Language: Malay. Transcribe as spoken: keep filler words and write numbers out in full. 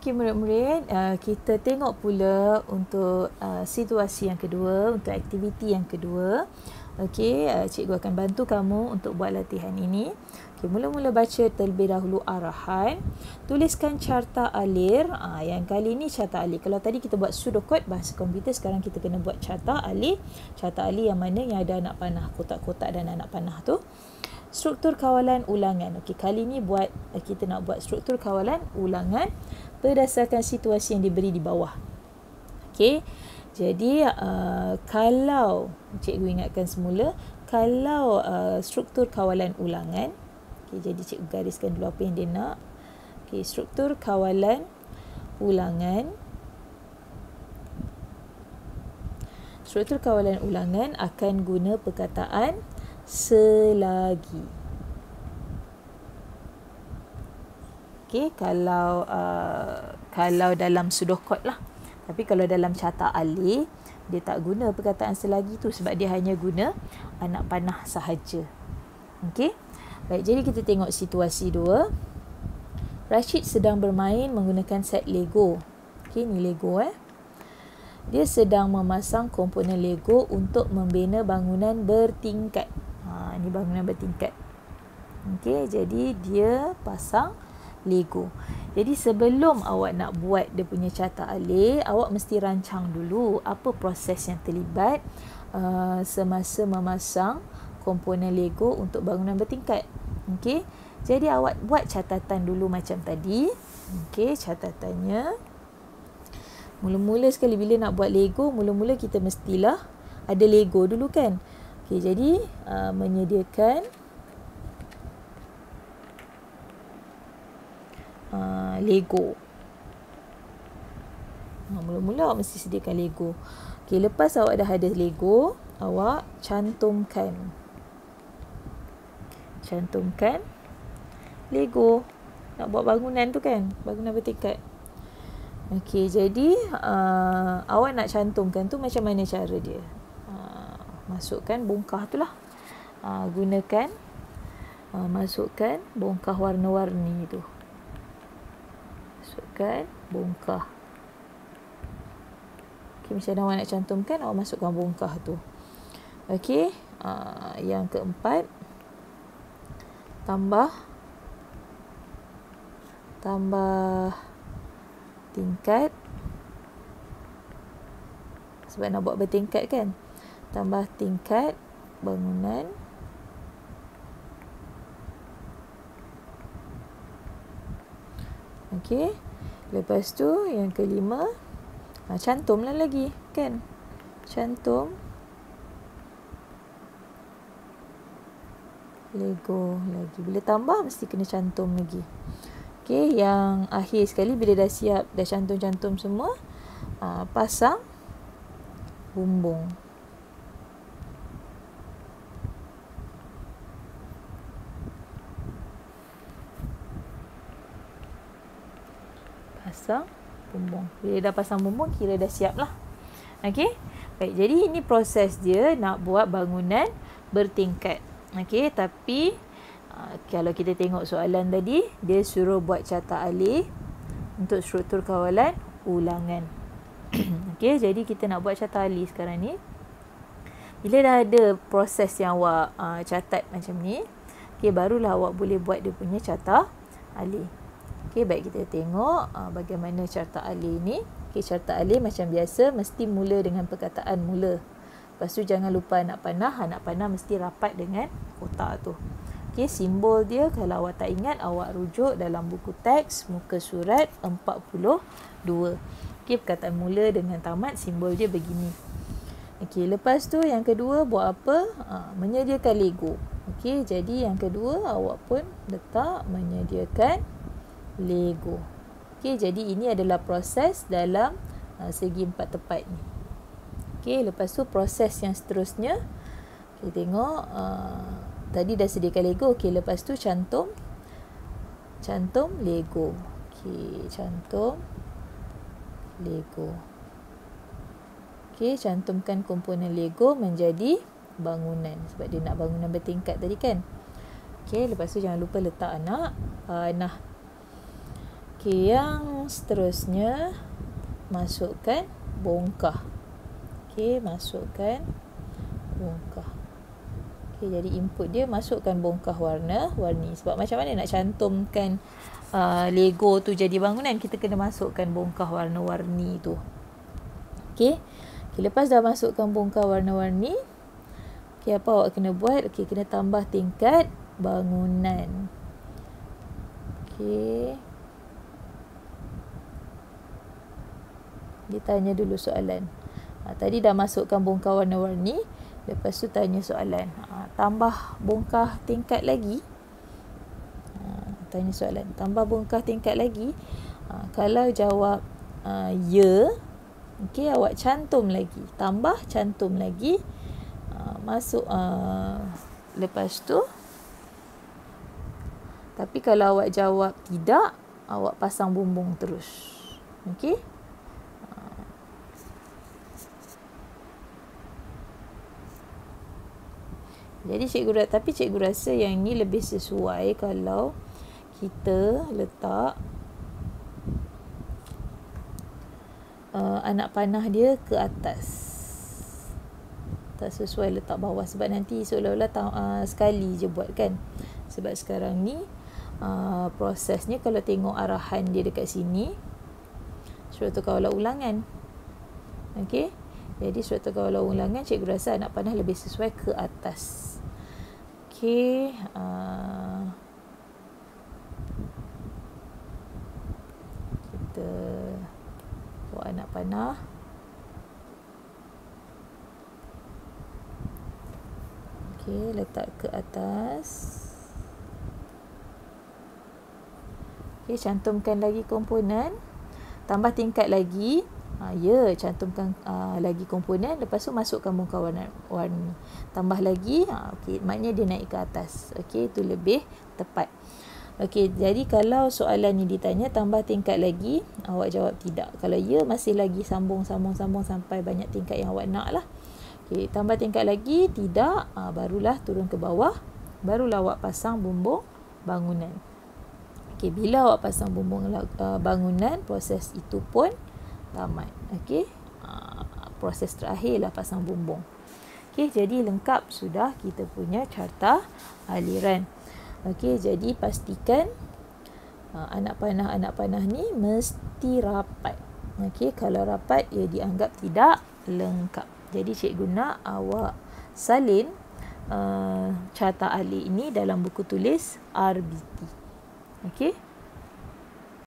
Okey murid-murid, uh, kita tengok pula untuk uh, situasi yang kedua, untuk aktiviti yang kedua. Okey, uh, cikgu akan bantu kamu untuk buat latihan ini. Okey, mula-mula baca terlebih dahulu arahan. Tuliskan carta alir. Uh, yang kali ini carta alir. Kalau tadi kita buat pseudocode bahasa komputer, sekarang kita kena buat carta alir. Carta alir yang mana yang ada anak panah, kotak-kotak dan anak panah tu. Struktur kawalan ulangan. Okey, kali ni buat kita nak buat struktur kawalan ulangan berdasarkan situasi yang diberi di bawah. Okey. Jadi uh, kalau cikgu ingatkan semula, kalau uh, struktur kawalan ulangan, okey, jadi cikgu gariskan dulu apa yang dia nak. Okey, struktur kawalan ulangan. Struktur kawalan ulangan akan guna perkataan selagi. Okey, kalau uh, kalau dalam pseudocode lah. Tapi kalau dalam carta alir, dia tak guna perkataan selagi tu sebab dia hanya guna anak panah sahaja. Okey. Baik, jadi kita tengok situasi dua. Rashid sedang bermain menggunakan set Lego. Okey, ni Lego eh. Dia sedang memasang komponen Lego untuk membina bangunan bertingkat. Ha, ni bangunan bertingkat. Okey, jadi dia pasang Lego. Jadi sebelum awak nak buat dia punya carta alir, awak mesti rancang dulu apa proses yang terlibat uh, semasa memasang komponen Lego untuk bangunan bertingkat. Okey. Jadi awak buat catatan dulu macam tadi. Okey, catatannya. Mula-mula sekali bila nak buat Lego, mula-mula kita mestilah ada Lego dulu kan. Okey, jadi uh, menyediakan Uh, Lego. Ha, mula-mula awak mesti sediakan Lego. Okey, lepas awak dah ada Lego, awak cantumkan. Cantumkan Lego. Nak buat bangunan tu kan, bangunan bertingkat. Okey, jadi uh, awak nak cantumkan tu macam mana cara dia? Uh, masukkan bongkah tu lah. Uh, gunakan uh, masukkan bongkah warna-warni tu. Masukkan bongkah. Okey, macam mana awak nak cantumkan, awak masukkan bongkah tu. Okey, uh, yang keempat, tambah tambah tingkat. Sebab nak buat bertingkat kan. Tambah tingkat bangunan. Okey. Lepas tu yang kelima, ha, cantumlah lagi kan. Cantum Lego lagi. Bila tambah mesti kena cantum lagi. Okey, yang akhir sekali bila dah siap, dah cantum-cantum semua, ha, pasang bumbung. Pasang bumbung. Bila dah pasang bumbung, kira dah siap lah. Okey. Baik, jadi ini proses dia nak buat bangunan bertingkat. Okey, tapi uh, kalau kita tengok soalan tadi, dia suruh buat carta alir untuk struktur kawalan ulangan. Okey, jadi kita nak buat carta alir sekarang ni. Bila dah ada proses yang awak uh, catat macam ni, okey, barulah awak boleh buat dia punya carta alir. Okey, baik, kita tengok uh, bagaimana carta alir ni. Okey, carta alir macam biasa mesti mula dengan perkataan mula. Lepas tu jangan lupa anak panah. Anak panah mesti rapat dengan kotak tu. Okey, simbol dia kalau awak tak ingat, awak rujuk dalam buku teks muka surat empat puluh dua. Okey, perkataan mula dengan tamat simbol dia begini. Okey, lepas tu yang kedua buat apa? Ha, menyediakan Lego. Okey, jadi yang kedua awak pun letak menyediakan Lego. Okey, jadi ini adalah proses dalam uh, segi empat tepat ni. Okey, lepas tu proses yang seterusnya. Okey, tengok uh, tadi dah sediakan Lego. Okey, lepas tu cantum cantum Lego. Okey, cantum Lego. Okey, cantumkan komponen Lego menjadi bangunan sebab dia nak bangunan bertingkat tadi kan. Okey, lepas tu jangan lupa letak anak panah. Okey, yang seterusnya masukkan bongkah. Okey, masukkan bongkah. Okey, jadi input dia masukkan bongkah warna-warni. Sebab macam mana nak cantumkan uh, Lego tu jadi bangunan, kita kena masukkan bongkah warna-warni tu. Okey. Okay, lepas dah masukkan bongkah warna-warni, okey, apa awak kena buat? Okey, kena tambah tingkat bangunan. Okey. Dia tanya dulu soalan. Ha, tadi dah masukkan bongkah warna-warni, lepas tu tanya soalan. Ha, tambah bongkah tingkat lagi. Ha, tanya soalan. Tambah bongkah tingkat lagi. Ha, kalau jawab uh, ya, okey, awak cantum lagi. Tambah, cantum lagi. Uh, masuk. Uh, lepas tu. Tapi kalau awak jawab tidak, awak pasang bumbung terus. Okey. Jadi cikgu tapi cikgu rasa yang ni lebih sesuai kalau kita letak uh, anak panah dia ke atas. Tak sesuai letak bawah sebab nanti seolah-olah uh, sekali je buat kan. Sebab sekarang ni uh, prosesnya kalau tengok arahan dia dekat sini, suruh tukar ulang ulangan. Okey. Jadi suruh tukar ulang ulangan, cikgu rasa anak panah lebih sesuai ke atas. Okey, uh, kita buat anak panah. Okey, letak ke atas. Okey, cantumkan lagi komponen. Tambah tingkat lagi. Ha, ya, cantumkan uh, lagi komponen. Lepas tu masukkan bongkah warna warni. Tambah lagi. Ha, okey, maknanya dia naik ke atas. Okey, itu lebih tepat. Okey, jadi kalau soalan ni ditanya tambah tingkat lagi, awak jawab tidak. Kalau ya, masih lagi sambung-sambung-sambung sampai banyak tingkat yang awak nak lah. Okey, tambah tingkat lagi, tidak. Ha, barulah turun ke bawah. Barulah awak pasang bumbung bangunan. Okey, bila awak pasang bumbung uh, bangunan, proses itu pun tamat. Okey. Uh, proses terakhirlah pasang bumbung. Okey, jadi lengkap sudah kita punya carta aliran. Okey, jadi pastikan uh, anak panah-anak panah ni mesti rapat. Okey, kalau rapat ia dianggap tidak lengkap. Jadi cikgu nak awak salin uh, carta alih ini dalam buku tulis R B T. Okey.